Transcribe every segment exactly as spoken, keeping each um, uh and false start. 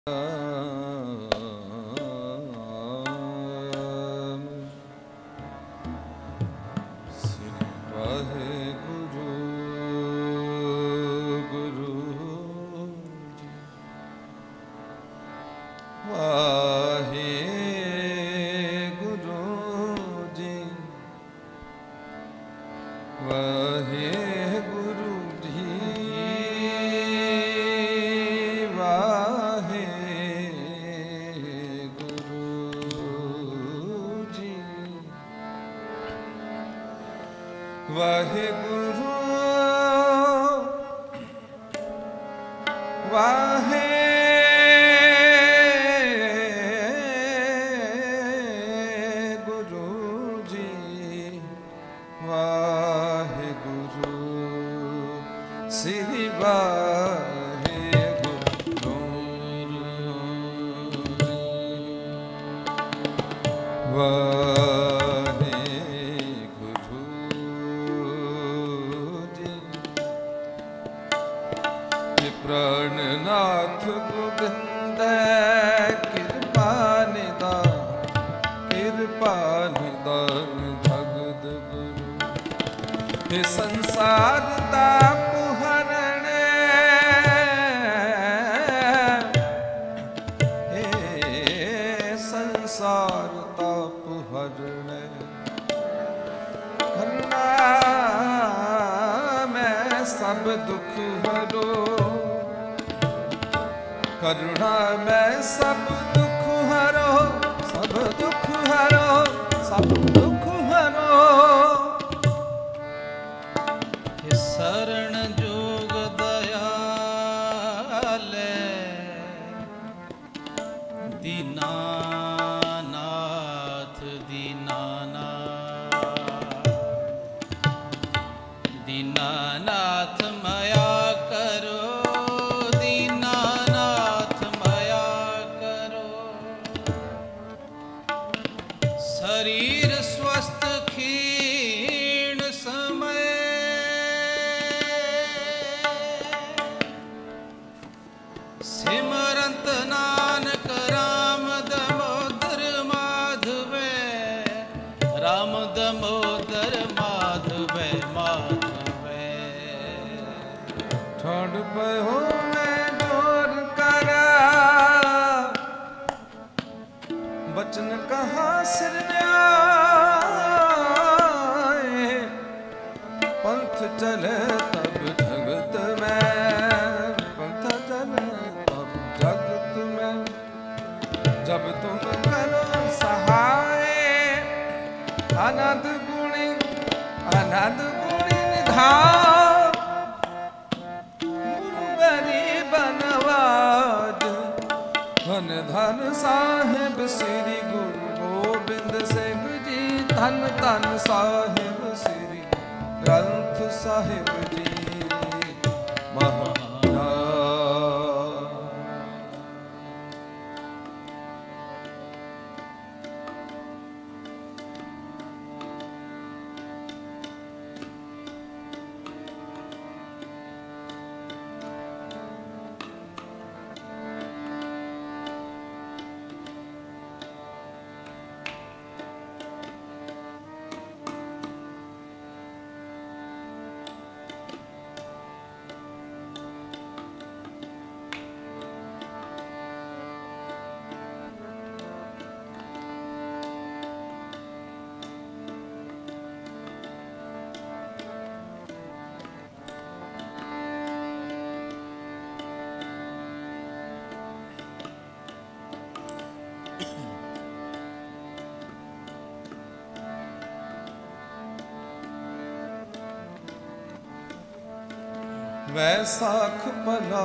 वैसाख भला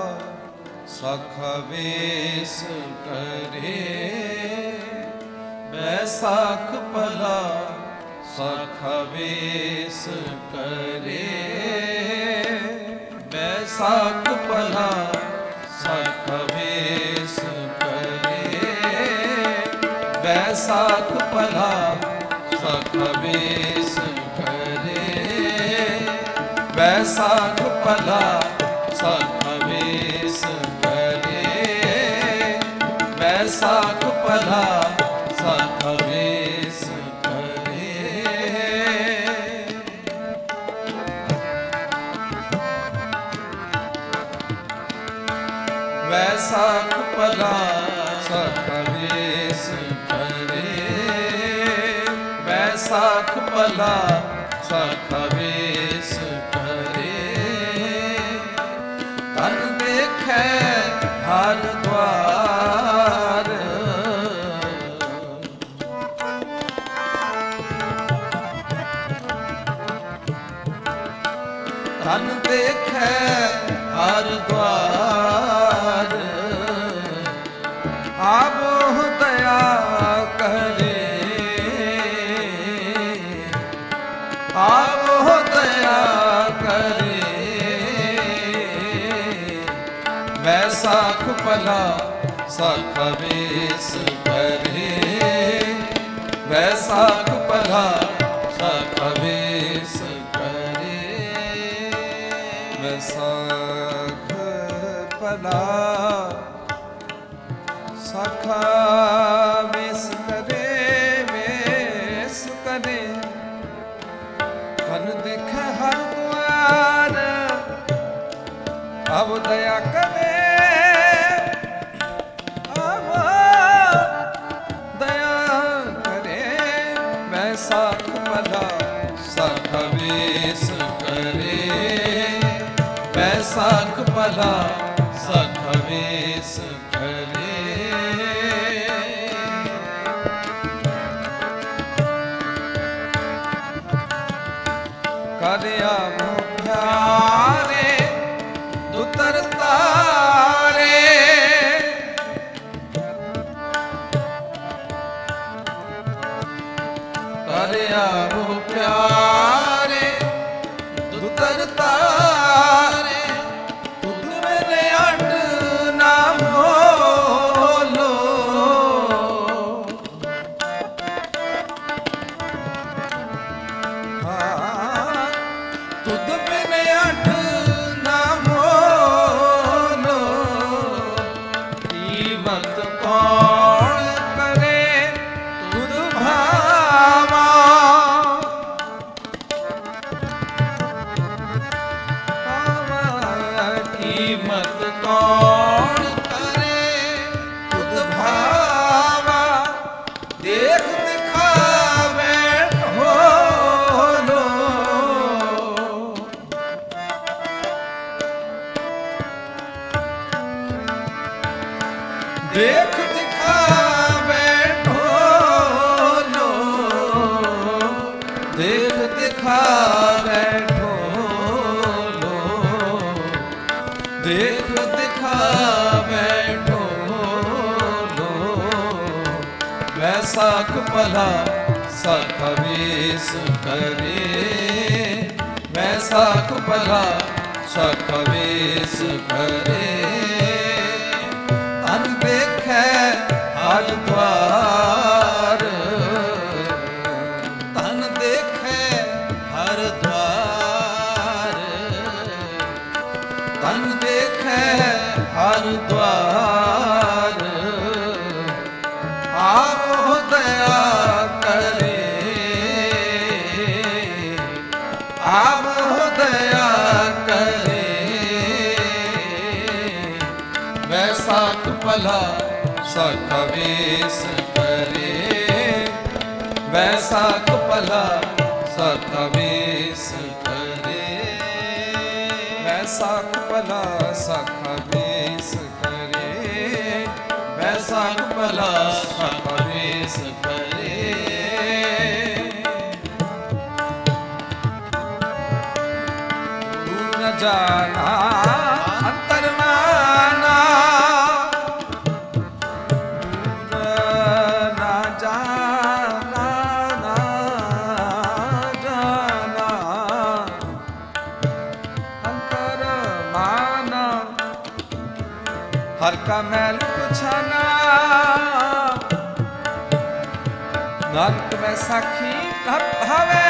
साखा वेश करे, वैसाख भला साखा वेश करे, वैसाख भला साखा वेश करे, वैसाख भला साखा वेश करे, वैसाख भला साखा वेश करे, वैसाख पला सख बेस करे। वैसाख पला सख बेस करे। वैसाख पला सख बेस करे। तन देखे हर द्वार। तन देखे हर द्वार। आबो दया करे। आबो दया करे। वैसाख पला सख बेस करे। वैसाख पला सख बेस करे। वैसाख पला सख बेस करे। बेस करे। तन देखे हर द्वार। अब दया करे। अब दया करे। वैसाख पला सख बेस करे। वैसाख पला सख बेस करे। करिया मुख्यारे दुतर तारे। करिया मुख्यारे दुतर तारे। तुद मेरे अट ना मोलो। हाँ तुद बिन अट ना मोलो। कीमत कौन करे तुद भावा। कीमत कौन करे तुद भावा। देख दिखावे ढोलो। देख दिखावे ढोलो। देख दिखावे ढोलो। देख दिखावे ढोलो। वैसाख पला सख बेस करे। वैसाख पला सख बेस करे। तन देखे हर द्वार। तन देखे हर द्वार। तन देखे हर द्वार। आबो दया करे। आबो दया करे। वैसाख पला सख बेस करे। वैसाख पला सख बेस करे। वैसाख पला सख बेस करे। वैसाख पला सख बेस करे। तू न जाना अंतर माना। हर का मैल पुछाना। नानक में साखी कब भावे।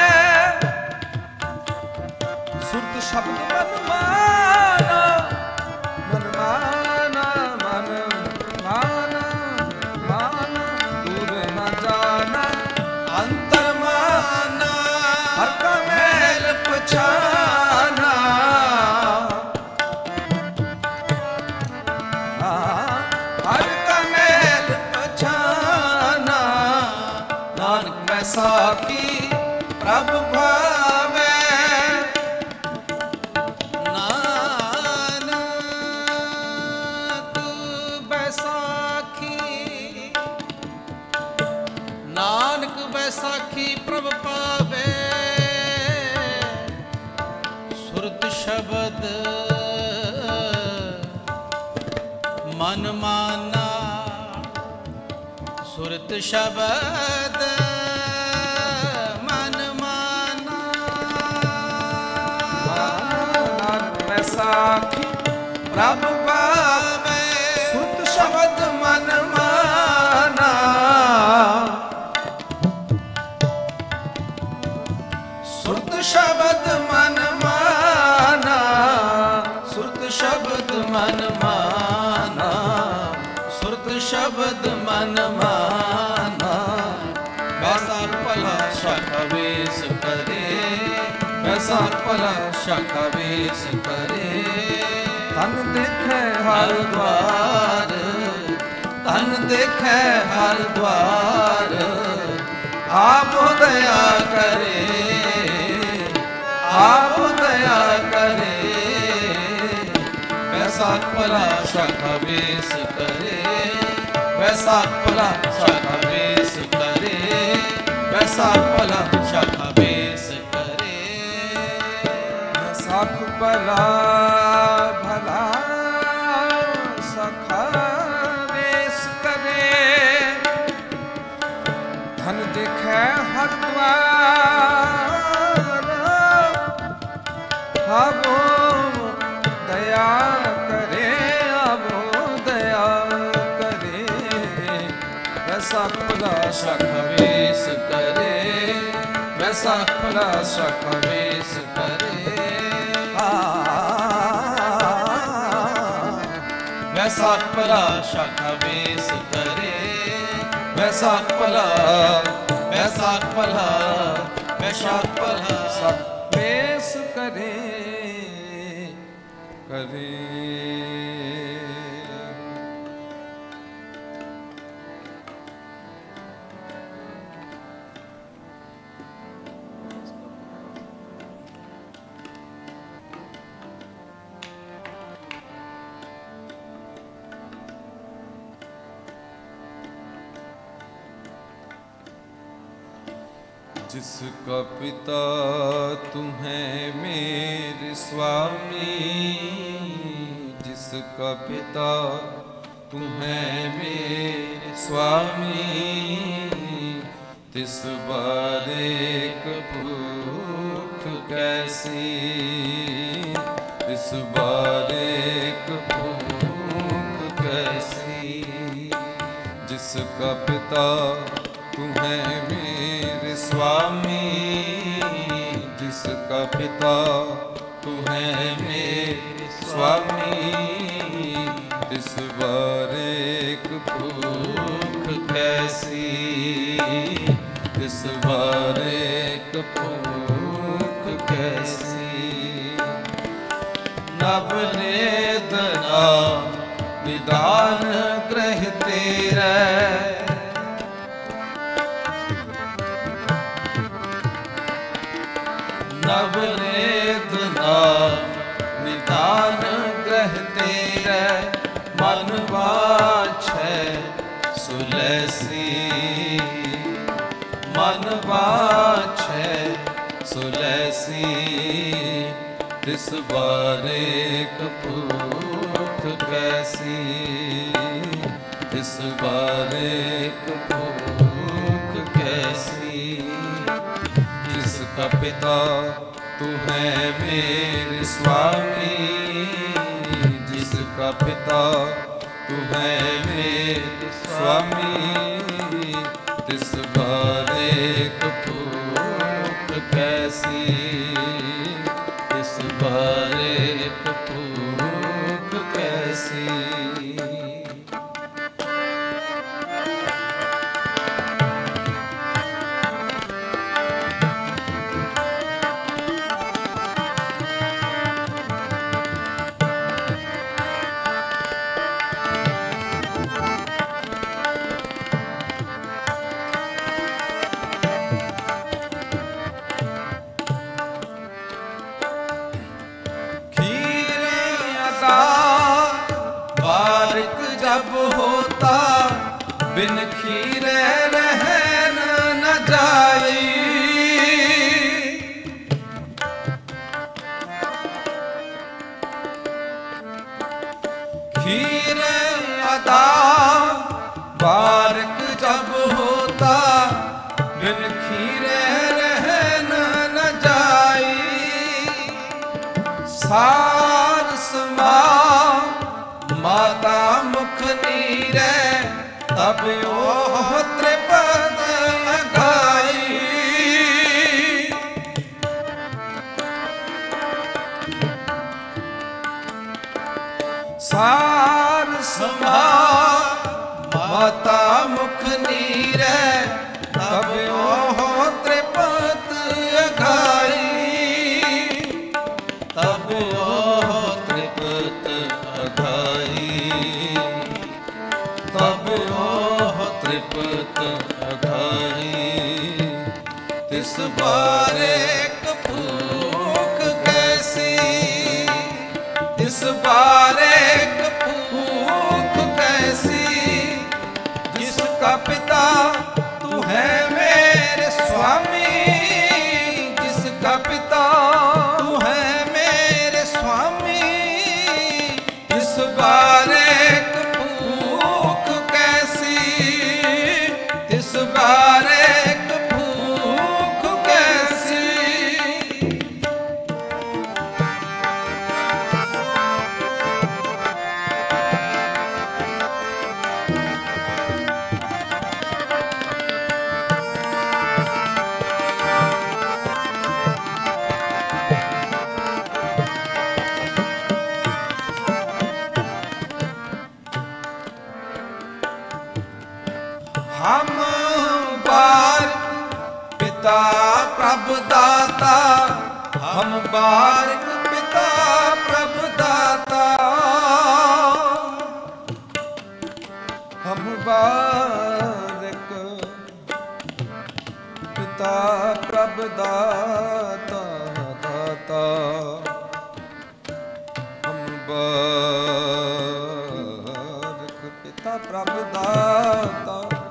सुरत शब्द मन माना। मन माना मन माना सुरत शब्द मन माना, साखी प्रभु पावे सुरत शब्द मन माना, सुरत शब्द मन माना, सुरत शब्द मन माना, सुरत शब्द मन माना। वैसा भला शाखा वेश करे, वैसा भला शाखा वेश करे, तन देखे हर द्वार, तन देखे हर द्वार, आप दया करे, आप दया करे। वैसा भला शाखा वेश करे, वैसा भला शाखा वेश करे, वैसा भला शाखा वेश करे। साख भला भला शाखा वेश करे, धन दिखे हर द्वार, आवो दया करे, आवो दया करे। वैसा भला शाखा वेश करे, वैसा भला शाखा वेश करे, वैसा भला शाखा वेश करे, वैसा भला, वैसा भला, वैसा भला शाखा वेश करे करे। जिसका पिता तुम्हें मेरे स्वामी, जिसका पिता तुम्हें मेरे स्वामी, तिस बार एक भूख कैसी, तिस बार एक भूख कैसी। जिसका पिता तुम्हें मेरे स्वामी, जिसका पिता तुम्हें मेरे स्वामी, इस बार एक भूख कैसी, इस बार एक भूख कैसी। नवनेदना निदान ग्रह तेरा, नवनेदना निदान ग्रह तेरे, मन बाछै सुलसी, मन बाछै सुलसी। इस बार एक भूख कैसी, इस बार एक भूख कैसी। जिसका पिता तू है मेरे स्वामी, जिसका पिता तू है मेरे स्वामी, इस बार एक भूख कैसी, इस बार एक भूख कैसी। जब होता बिन खीरे रहन न जाई, खीरे अदा बारिक जब तब ओह त्रिपद अघाई। सार समा माता मुख नीरै, तब ओह त्रिपद अघाई। तब ओह त्रिपद अघाई। तब ओह त्रिपद अघाई। तिस बारे कपूक कैसी, तिस बारे कपूक कैसी। जिसका पिता तू है मेरे स्वामी, जिसका पिता तू है मेरे स्वामी। इस बारे कपूक कैसी, इस बारे कपूक कैसी। हम बार पिता प्रभु दाता, हम बारिक पिता प्रभु दाता। हम बारिक पिता प्रभु दाता दाता। हम बारिक पिता प्रभु दाता।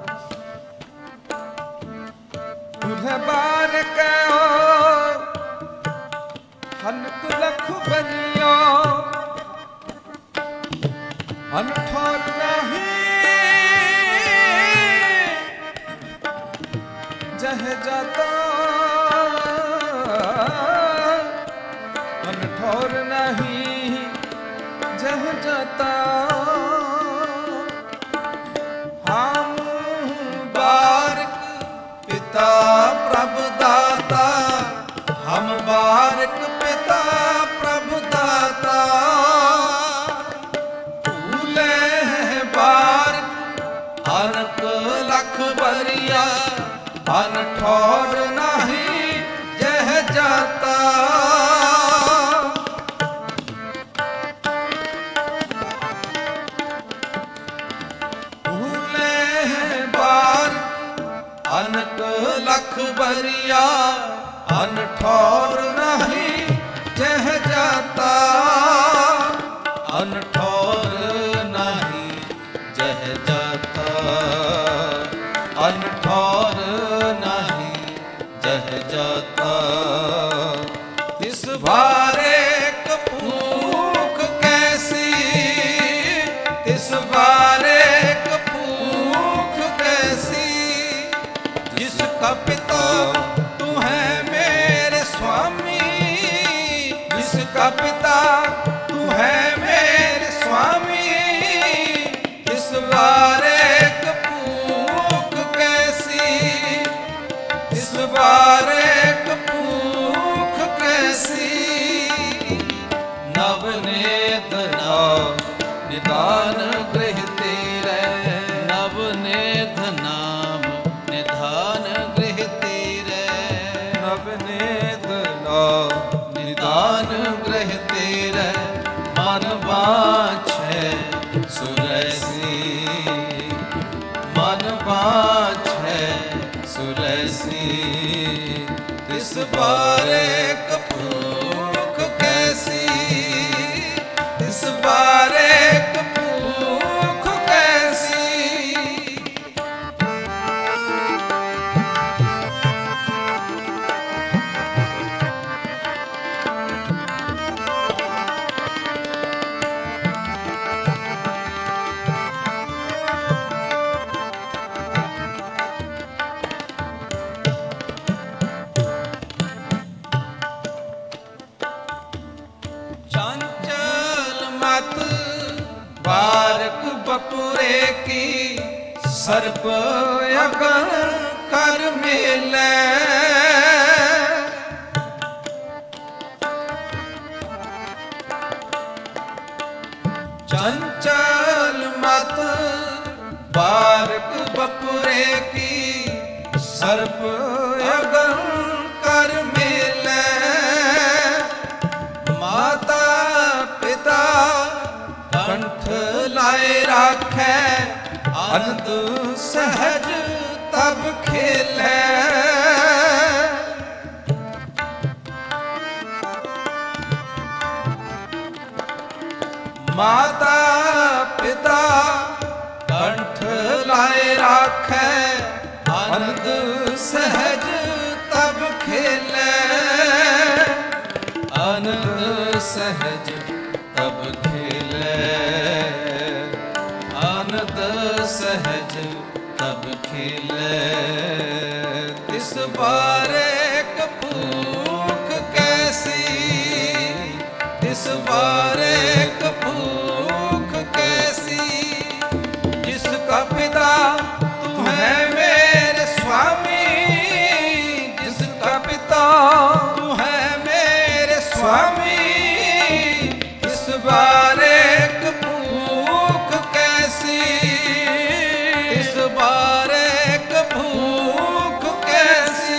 तुझे बारिक हनक लख बनियो, अनठोर नहीं जह जाता। अनठोर नहीं जह जाता। हम बारिक पिता प्रभु दाता, हम बारिक पिता प्रभु दाता। फूले हैं बारिक अनक लख बरिया, अनठोर नहीं जह जाता। फूले हैं बारिक अनक लख बरिया, अनठोर नहीं जह जाता। अनठोर नहीं जह जाता। अनठोर नहीं जह जाता। इस बारे कपूक कैसी, इस बारे कपूक कैसी। जिसका पिता तू है मेरे स्वामी, जिसका पिता तू है मेरे स्वामी। इस बारे कपूक कैसी, इस बारे कपूक कैसी। नवनेत नाम निदान गृह तेरे, नवनेत नाम निधान गृह तेरे। नवनेत नाम निदान गृह तेरे। मन बाछे सुरैसी, मन बाछे सुरैसी। इस बारे कपूक कैसी, इस बारे कपूक कैसी। सर्प अगन कर मिले चंचल मत बारक बपुरे की सर्प अगन कर मिले माता पिता कंठ लाए राखे अनंत सहज तब खेले माता पिता कंठ लाए राखे आनंद सहज तब खेले आनंद सहज तब खेले आनंद सहज तब खेले तिस बारे कपूक कैसी तिस बारे कपूक कैसी जिसका पिता तू है मेरे स्वामी जिसका पिता तू है मेरे स्वामी इस बारे कपूक कैसी इस बारे कपूक कैसी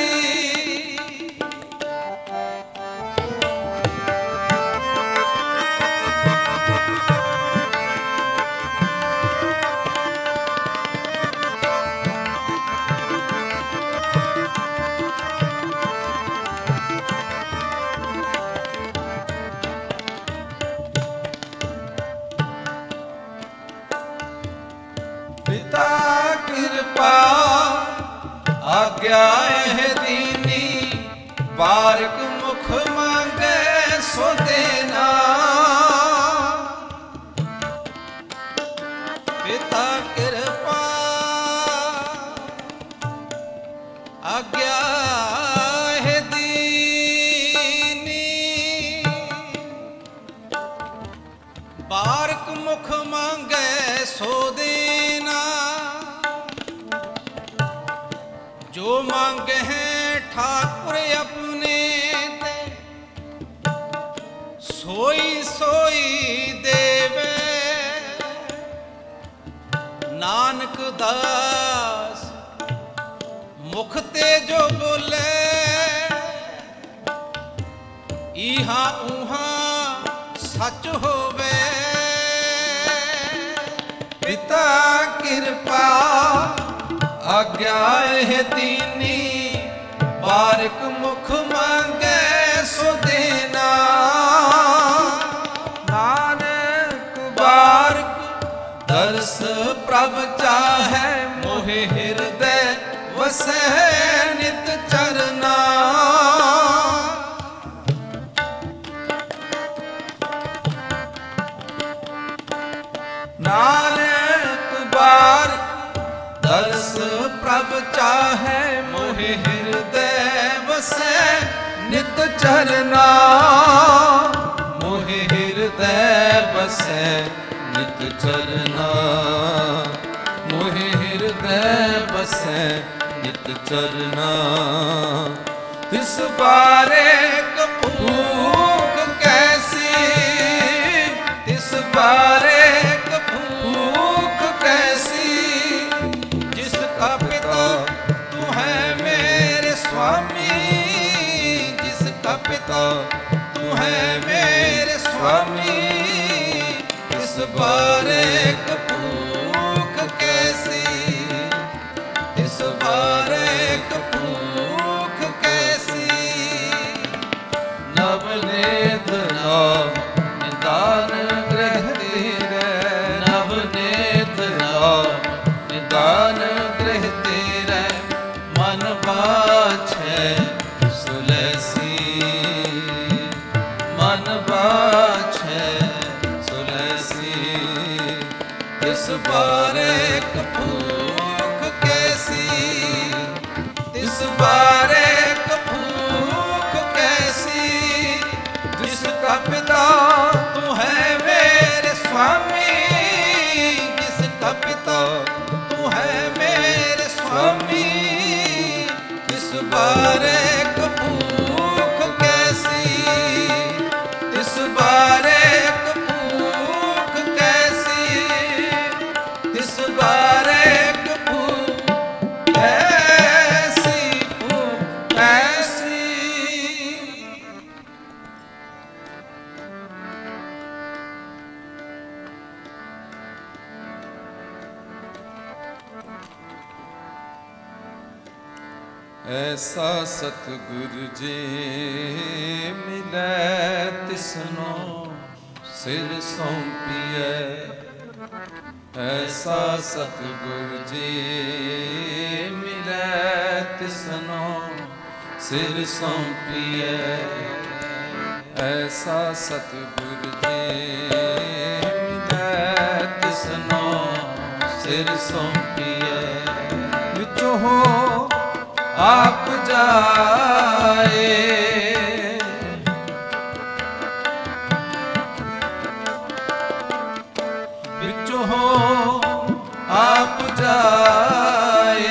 पिता कृपा आज्ञा है दीनी बारक मुख मांगे सो देना पिता कृपा आज्ञा है दीनी बारक मुख मांगे सो देना जो मांगे हैं ठाकुर अपने ते सोई सोई देवे नानक दास मुख ते जो बोले इहा उहा सच होवे पिता कृपा आज्ञा है दीनी बारक मुख मांगे सो देना नानक बारक दर्श प्रभ चाहे मोहे हृदय वसे नित चरना नानक बारक दर्श प्रभ चाहे मोहे हृदय वसे नित चरना मोहे हृदय बसे नित चरना मोहे हृदय बसे नित चरना तिस बारे कपूक कैसी तिस बारे कपूक कैसी जिसका पिता तू है मेरे स्वामी जिसका पिता तू है मेरे स्वामी इस बारे कपूक कैसी इस बारे कपूक कैसी नवनेत नाम निदान ग्रह तेरे नवनेत नाम निदान ग्रह तेरे मन बाछे सुलसी मन बाछे सुलसी इस स्वामी इस बारे कपूख कैसी, इस बारे कपूख कैसी, इस बारे कपूख कैसी, भूख कैसी। ऐसा सतगुरु जी मिले तिसनो सिर सौंपिए, ऐसा सतगुरु जी मिले तिसनो सिर सौंपिए, ऐसा सतगुरु जी मिले तिसनो सिर सौंपिए। विचो हो आप जाए, बिचो हो आप जाए,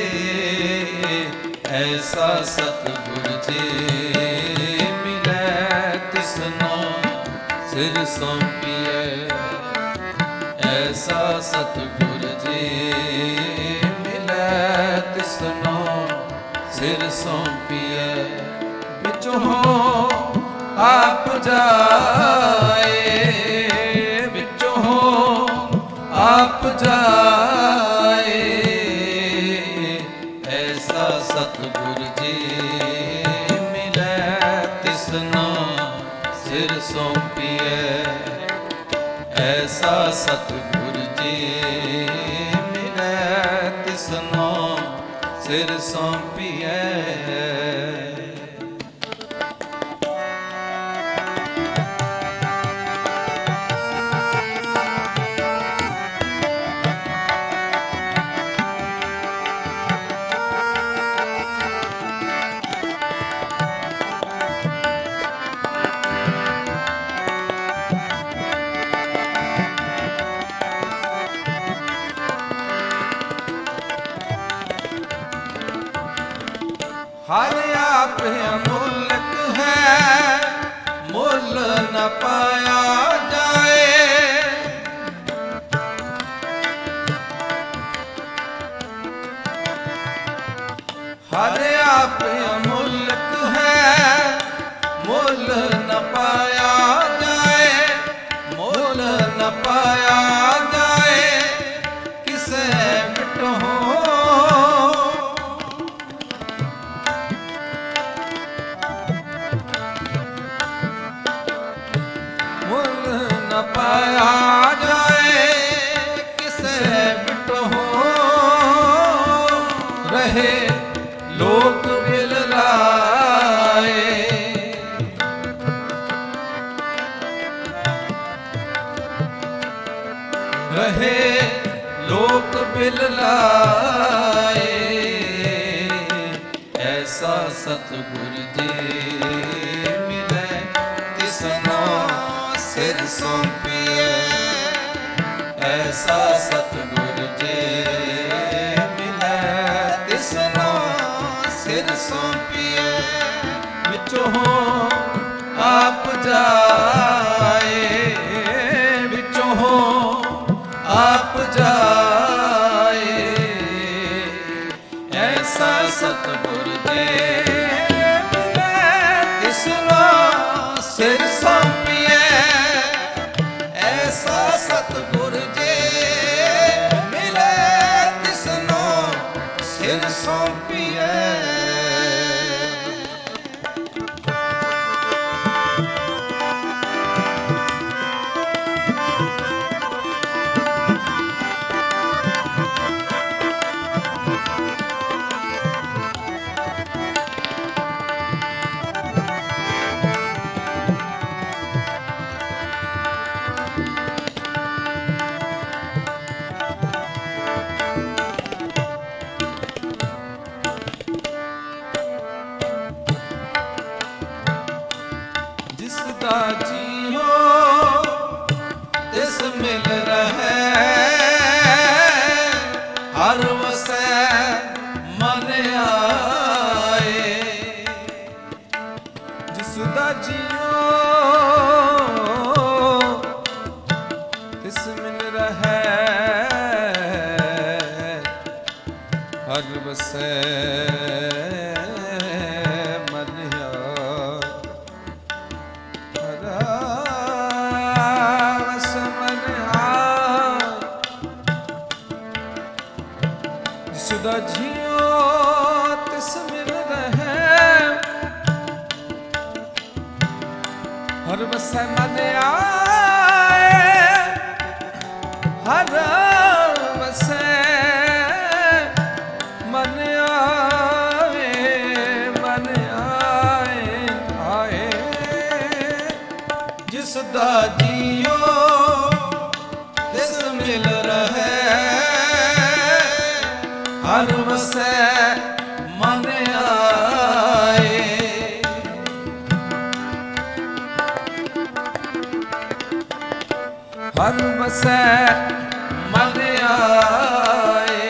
ऐसा सतगुरु जी मिले तिसनो सिर सौंपिए, ऐसा सतगुरु जी मिले तिसनो सिर सौंपिए। बिचो हो आप जाए, बिचो हो आप जाए, ऐसा सतगुरु जी मिले तिसनो सिर सौंपिए, ऐसा सतगुरु जी मिले तिसनो सिर सौंपिए। हर आप अमूलक है, मुल न पाया जाए, हर आप अमूलक है, मुल न पाया जाए, मुल न पाया जाए, किसे बिटो पाया जाए, किसे बिटो रहे लोक बिलराए, रहे लोक बिलराए, ऐसा सतगुरु जी मिले तिसनो सिर सौंपिए, ऐसा सतगुरु जी मिले तिसनो सिर सौंपिए। बिचो हो आप जाए, बिचो हो आप जाए, ऐसा सतगुरु जी मिले तिसनो सिर सौंपिए, ऐसा सतगुरु जी मिले तिसनो सिर सौंपिए। बसै मन आए। जिसदा जियो तिस मिल रहै हर बसै मन आए। हर बस मन आए। जिसदा जियो तिस मिल रहै हर बसै मन आए। हर बसै मन आए। मन आए आए। जिसदा जियो तिस मिल रहै हर बसै मन आए। हर बसै मन आए।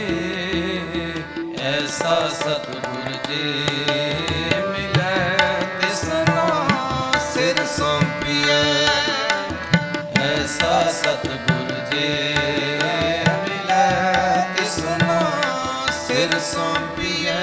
ऐसा सतगुर जी मिलै तिसनो सिर सौंपिए। ऐसा सतगुर जी मिलै तिसनो सिर सौंपिए।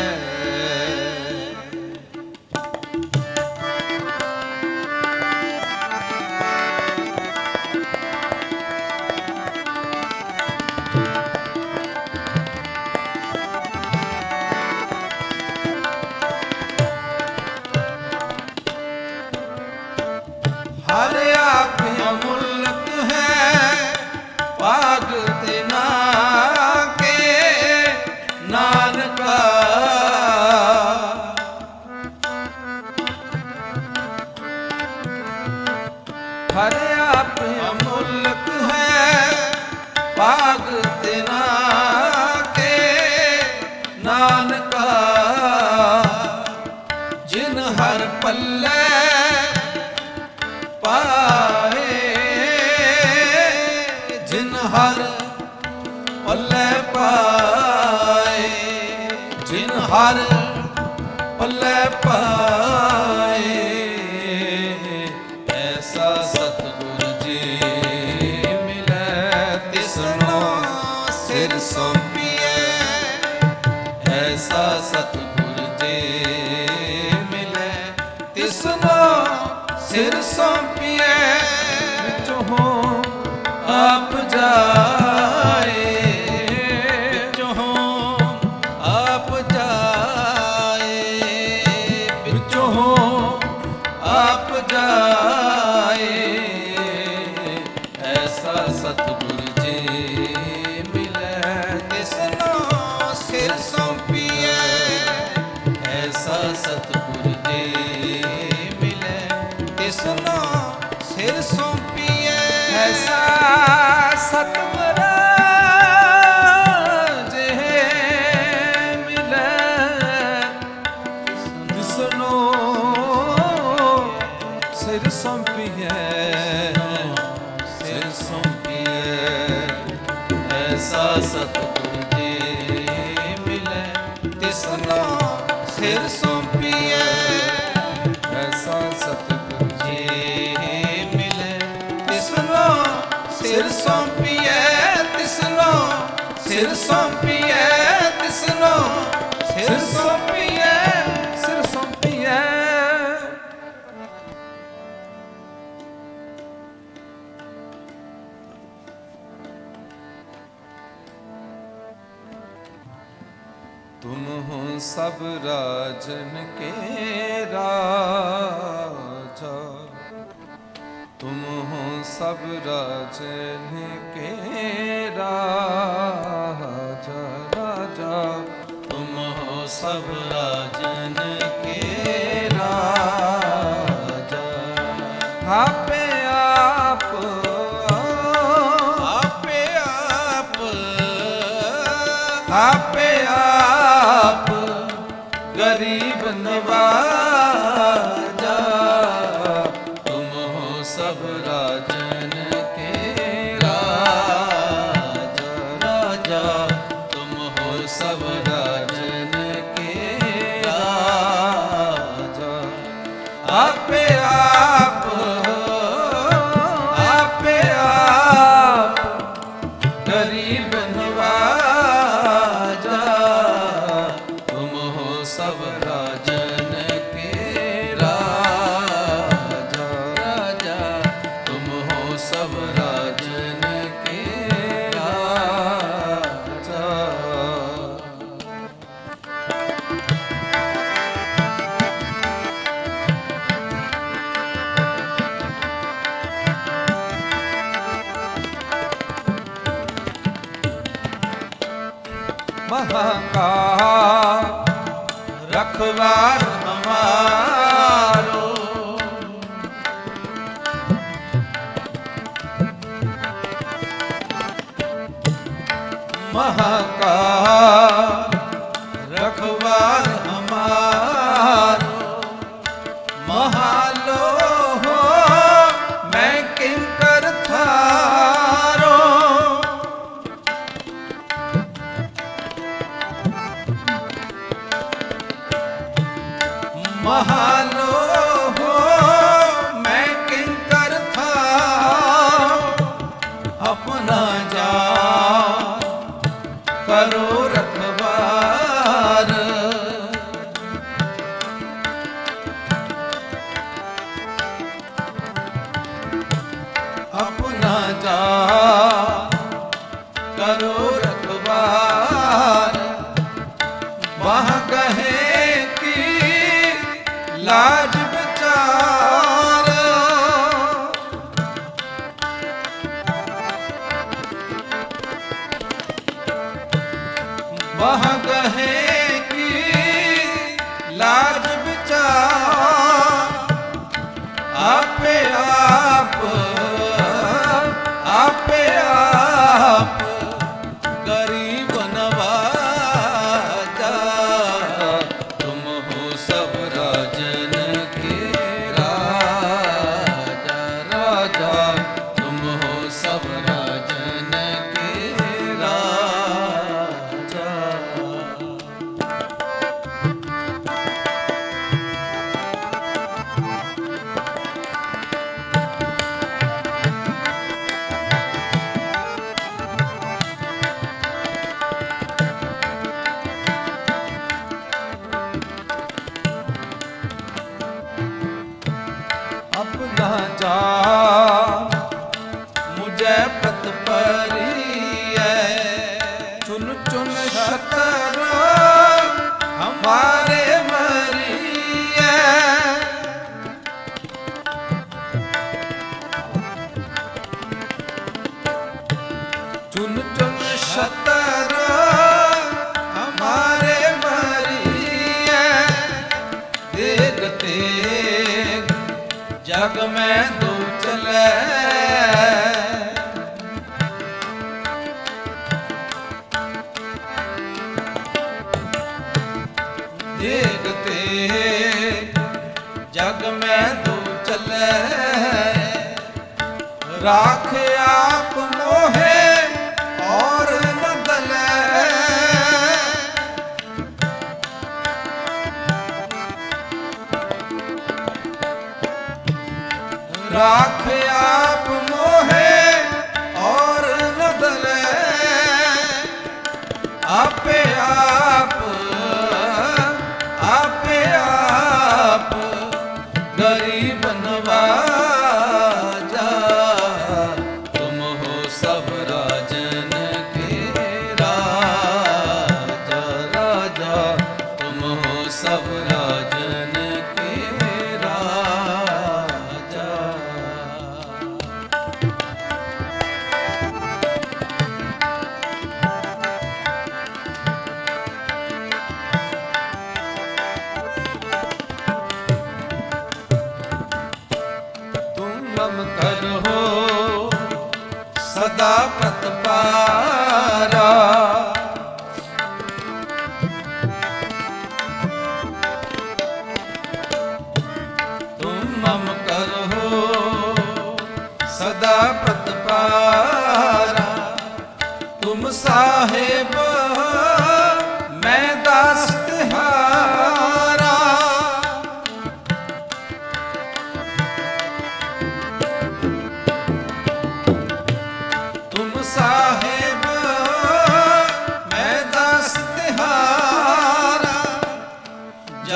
हर आप अमुल्क है पाग तिना के नानका। हर आप अमुल्क है पाग तिना के नानका। जिन हर पल्ले पाए। जिन हर पल्ले पाए। जिन हर पल्ले पाए। ऐसा सतगुर जी मिलै तिसनो सिर सौंपिए। ऐसा सतगुर जी मिलै तिसनो सिर सौंपिए। विचों आप जाए। विचों आप जाए। विचों आप जाए। ऐसा सतगुर जी मिलै तिसनो सिर सौंपिए। ऐसा सतगुर जी मिलै तिसनो सिर सौंपिए। ऐसा सतगुर जे मिलै तिसनो सिर सौंपिए। सिर सौंपिए। ऐसा सतगुर जी मिलै तिसनो सिर सौंपिए। ऐसा सतगुर जी मिलै तिसनो सिर सौंपिए। तिसनो सिर सौंपिए। तिसनो सिर सौंपिए। सिर सौंपिए। तुम हो सब राजन के राजा। तुम हो सब राजन के राजा। राजा तुम हो सब राजन के राजा। आपे आप आपे आप आपे आप गरीब नवाजा। तुम हो सब राजन के राजा। राजा तुम हो सब राजन के राजा। आपे आप आपे आप गरीब नवाजा। तुम हो सब राजन के राजा राजा। तुम हो सब राजन के राजा। महाकाल रखवार हमारो। महाकाल रखवार हमारो। महालो हो मैं किंकर थारो। महालो हो मैं किंकर था। अपना जान करो रखवार। अपना जान करो रखवार। वहाँ कहे लाज बचार। वह कहे कि लाज बचार। आपे आप आपे आप गरीब नवाजा। तुम हो सब राजन के राजा राजा। तुम हो सब राजन के राजा। अपना जा मुझे पत परी है। चुन चुन शतर हमारे मरी है। चुन चुन शतर हमारे मरी है। देखते जग में दो चले। देखते जग में दो चले। राख आप मोहे और न गले। राख आप मोहे और न दले। आपे आप आपे आप गरीब नवाजा। तुम हो सब राजन के राजा राजा। तुम हो सब राजन के राजा।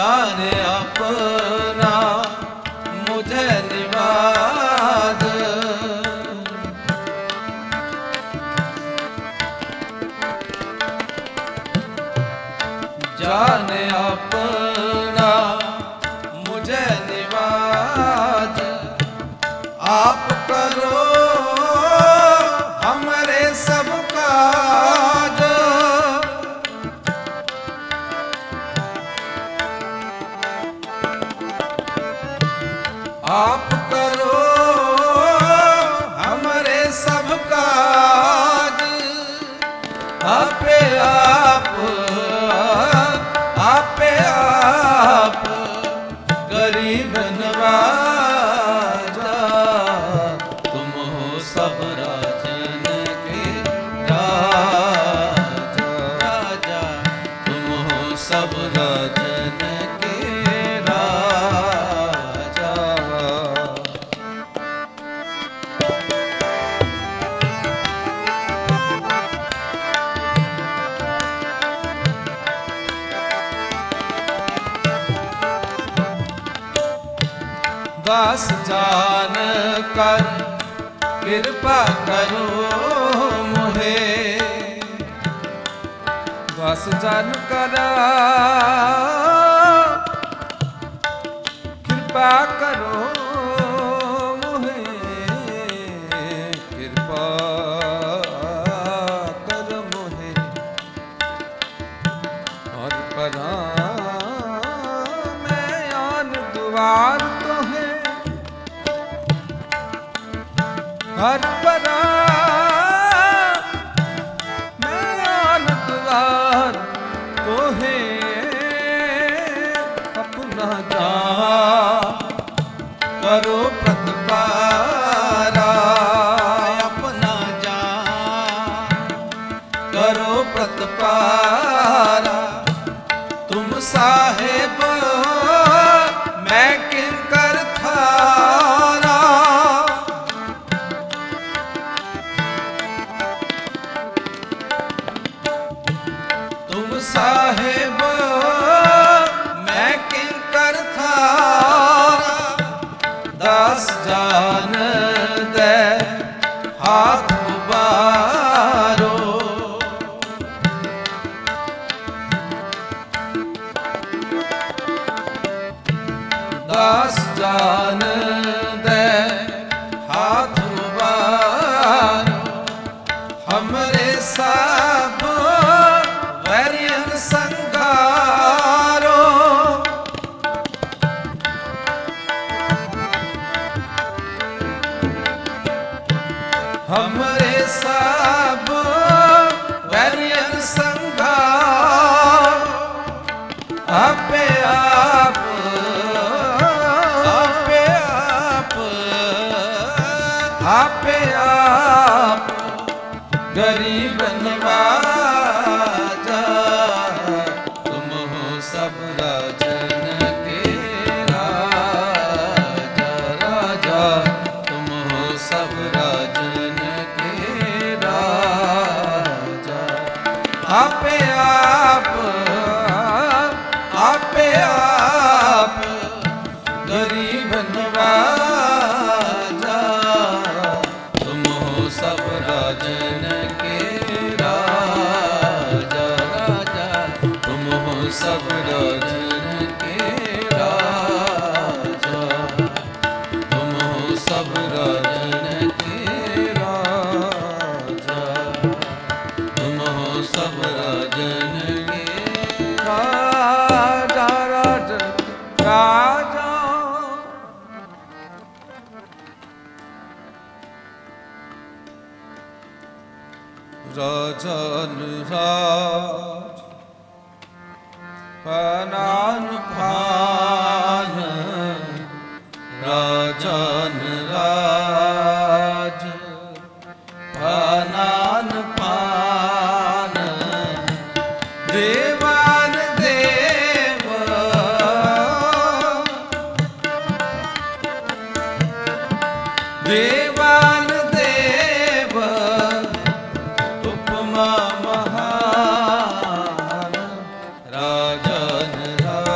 जाने अपना मुझे निवाज, जाने अपना मुझे निवाज, आप करो हमरे सब काज, आप करो हमरे सब काज, आपे आप आपे आप गरीब नवाजा, तुम हो सब राजन के राजा, राजा तुम हो सब राजन के राजा। दास जान कर कृपा करो मुहे, दास जान कर कृपा करो मुहे, कृपा कर मुहे और परा मैं आन द्वार तो है, हर परा मैं आन द्वार तो है, अपना जा करो प्रतिपारा, अपना जा करो प्रतिपारा, तुम साहेब मैं किंकर थारा, तुम साहेब मैं किंकर थारा, दास जान दे हाथ उबारो, दास जान दे हाथ उबारो, हमरे सब वैरियन संगारो, हमरे सब वैरियन संगारो, आपे आप आपे आप आपे आप गरीब नवाजा, तुम हो सब राजन के राजा, राजा तुम हो सब राजन के राजा, आपे आप आपे आप गरीब नवाजा, तुम हो सब राजन के राजा, राजा तुम हो सब राजन के राजा, तुम हो सब राजन के राजा, तुम हो सब राजन के राजा, राजन राजा। राजन राज पनान पान, राजन राज पनान पान, देवान देव देवान देव, उपमा महान, राजन राज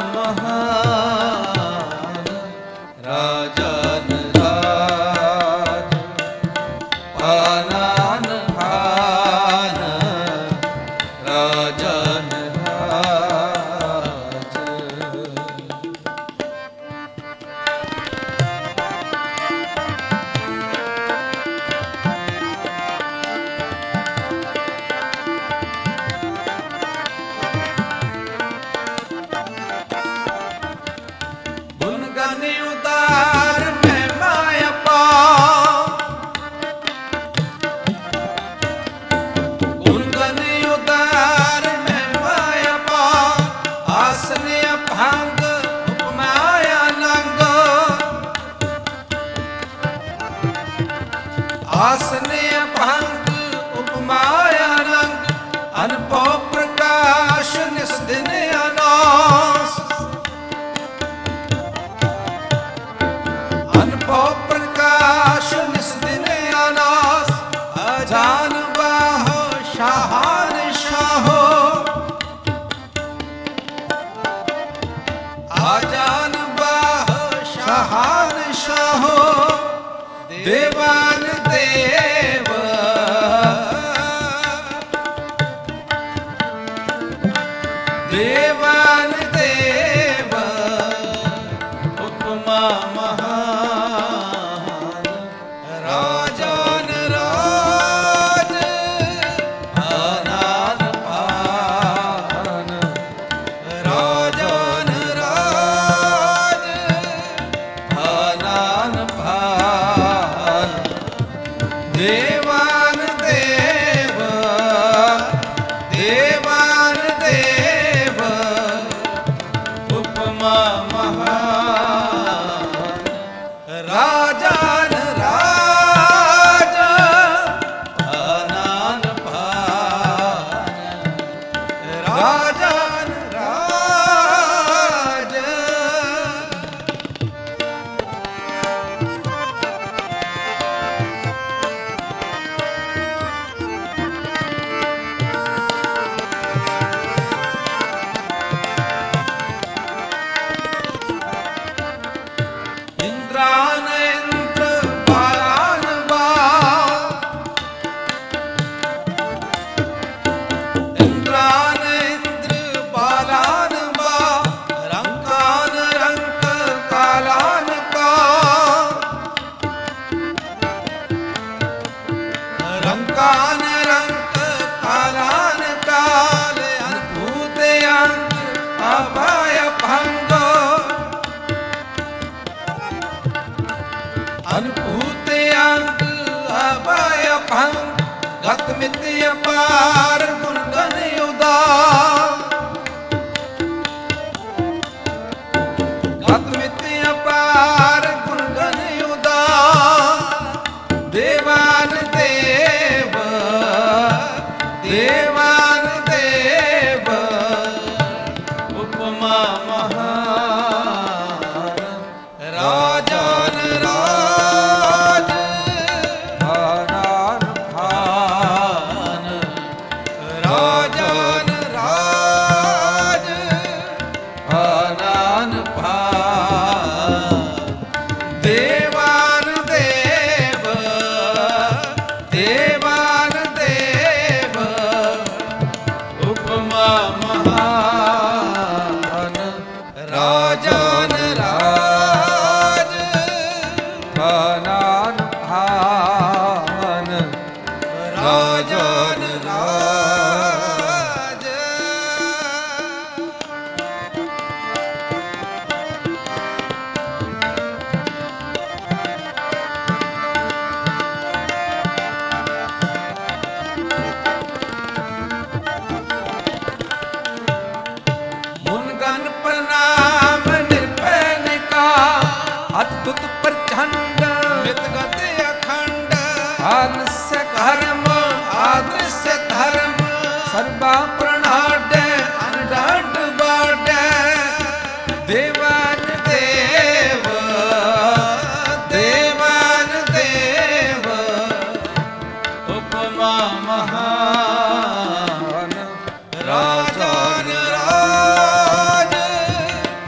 महान राजन राज पानान भान राजन राज। गुण गन उतार मैं माया पाऊं, गुण गन उतार मैं माया पाऊं, आसने अभंग उपमाया नंग, आसने अभंग उपमाया नंग, अनुभव प्रकाश निस दिन अनास, अनुभव प्रकाश निस दिन अनास, अजान बाहो शाहान शाहो, अजान बाहो शाहान शाहो, देवान देव देवान देव उपमा महान राजन राज आनान पान राजन राज आनान पान देवान देव देवान देव उपमा महान राजन राज आनान पान राजन राज। इंद्रान इंद्र बालान बा, इंद्रान इंद्र बालान बा, रंकान रंक कालान का, रंकान रंक कालान काल, अद्भुत अंग अभय भंग, अनुभूत अंग अभय भंग, गतमिति अपार गुण गन उदार, गतमिति अपार गुण गन उदार, देवान देव देवान देव उपमा महान राजन राज आनान भान राजन राज आनान भान देवान देव देवान देव उपमा महान राजन राज आनान भान राजन राज। मुनगन प्रणाम निर्भय का, अद्भुत प्रचंड मितगत अखंड, आलस्य कर्म आदृश्य धर्म, सर्वा प्रणाड अनडाड बाड, देवान देव देवान देव उपमा महान राजन राज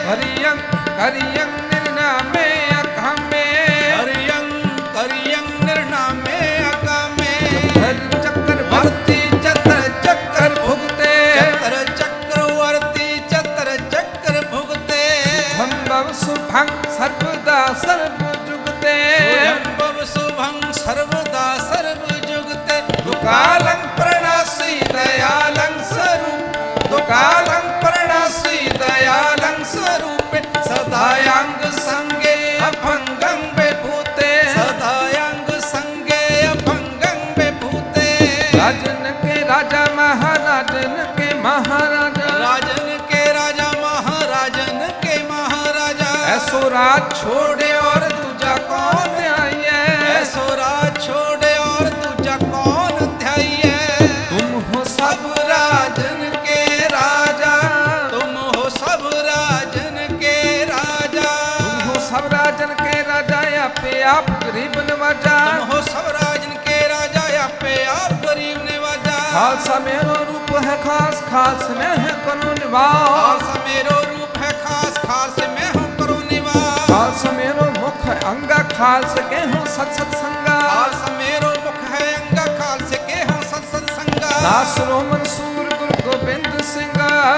हरियं हरियं निर्नामे अकामे हरियं हरियं निर्नामे अकामे चक्रवर्ती चतर चक्र भुगते चतर चक्रवर्ती चतर चक्र भुगते संभव शुभं सर्वदा सर्व जुगते संभव शुभं सर्वदा सर्व जुगते दुकालं प्रणासी दयालं स्वरूप दुकालं प्रणासी दयालं स्वरूप सदायांग संगे अभंगं विभूते सदायांग संगे अभंगं विभूते राजन के राजा महाराजन के महाराजा राजन के राजा महाराजन के महाराजा ऐसो राज छोड़े और तुझा कौन ध्याये ऐसो राज छोड़े और तुझा कौन ध्याये तुम हो सब राजन के राजा तुम हो सब राजन के राजा तुम हो सब राजन के राजा या पे आप गरीब नवाजा तुम हो सब राजन के राजा या पे आप गरीब नवाजा खालसा मेरो रूप है खास खास में है करो निवास खालसा मेरो रूप है खास खास में हूँ करो निवास खालसा मेरो मुख है अंगा खास के हूँ सत सत्संगा खालसा मेरो मुख है अंगा खालस के हूँ सत सत्संगा नासरो मंसूर गुरु गोबिंद सिंह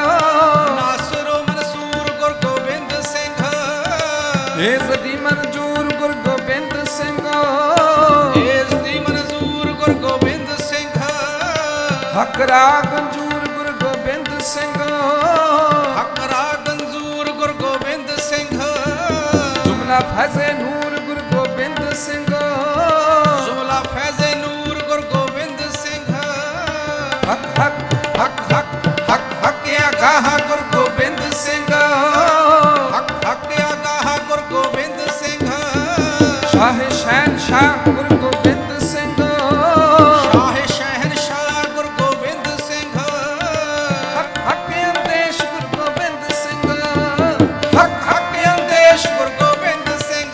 नासरो मंसूर गुरु गोबिंद सिंह एजदी मंजूर गुरु गोबिंद सिंह एजदी मंजूर गुरु गोबिंद सिंह हकरा गंजूर गुरु गोबिंद सिंह हकरा गंजूर गुरु गोबिंद सिंह जुमला फैज़े नूर गुरु गोबिंद सिंह जुमला फैज़े नूर गुरु गोबिंद सिंह हक हक हक हक हक हक या गाहा गुरु गोबिंद सिंह हक हक या गाहा गुरु गोबिंद सिंह शाह शहनशाह गुरु गोबिंद सिंह शाह शहनशाह गुरु गोबिंद सिंह हक हक अंदेश गुरु गोबिंद सिंह हक हक अंदेश गुरु गोबिंद सिंह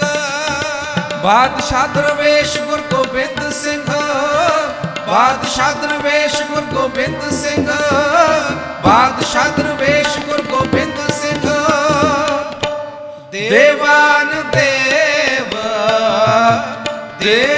बादशाह दरवेश गुरु गोबिंद सिंह बादशाह दरवेश गुरु गोबिंद सिंह बादशाह दरवेश गुरु गोबिंद सिंह देवान देव देव